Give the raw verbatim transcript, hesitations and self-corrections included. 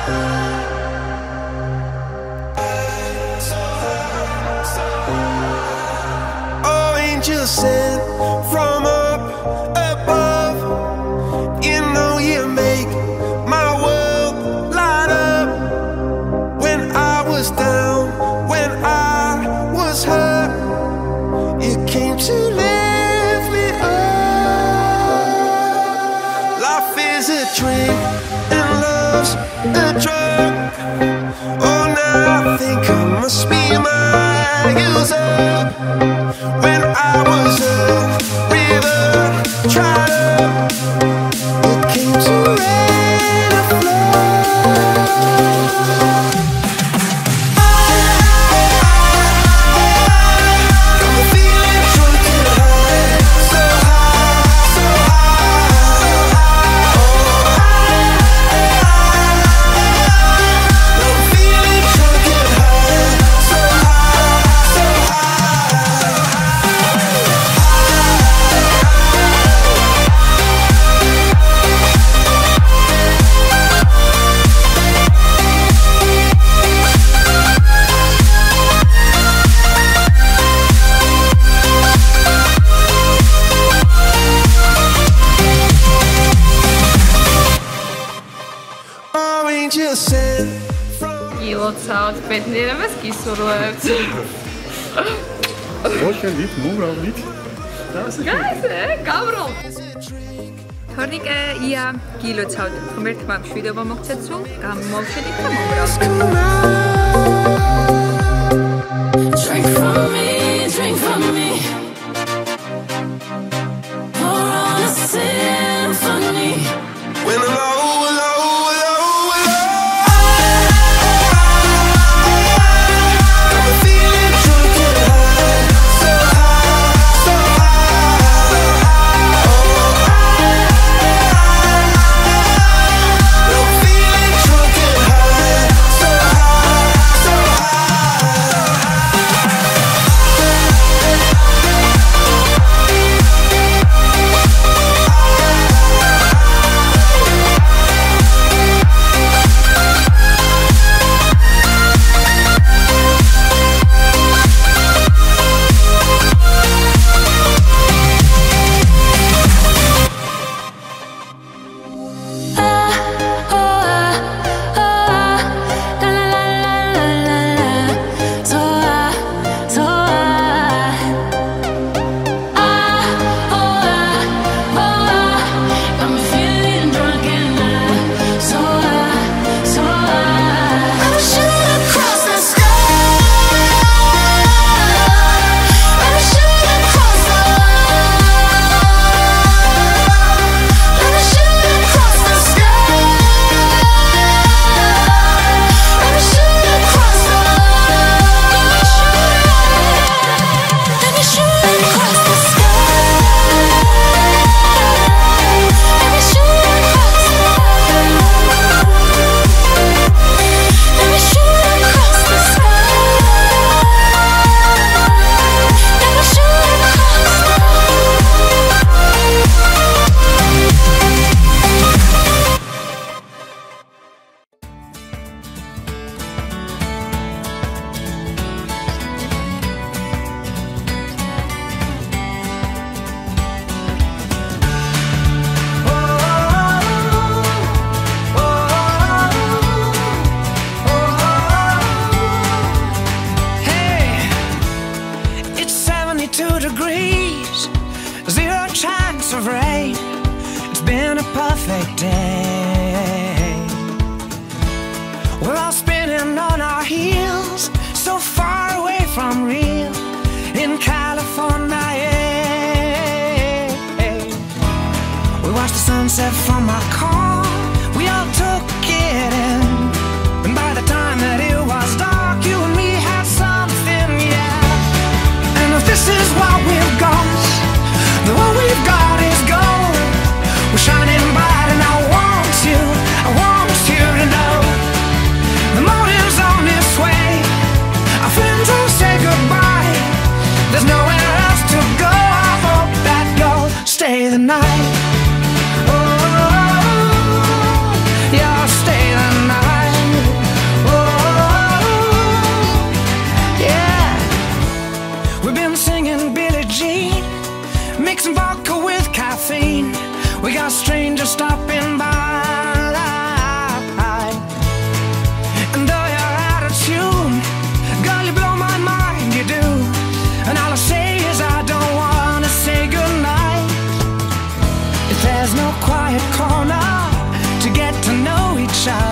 Oh, angel sent from up above. You know you make my world light up. When I was down, when I was hurt, you came to lift me up. Life is a drink and love's a drug. Oh, now I think I must be my use up. When I was a river dried up, you came to rain and flood. Ielocāt, bet nevis kisurēt. Очень вид, мура, вид. Gaize, გავრალ. თორნიკე ია გილოცავთ ღმერთმა მშვიდობა მოგცეთ სულ, გამოვშედით და მომრავლთ. Drink from me, drink from me. Pour on a symphony. When I'm low, low. Perfect day. We're all spinning on our heels, so far away from real in California. Yeah. We watched the sunset from our car, we all took it in, and by the time that it was dark, you and me had something, yeah. And if this is what we've got, then what we've got is gold. We're shining bright and I want you, I want you to know the morning's on its way, our friends will say goodbye, there's nowhere else to go, I hope that you'll stay the night. Oh, stranger stopping by. And though you're out of tune, girl, you blow my mind, you do. And all I say is I don't wanna say goodnight. If there's no quiet corner to get to know each other,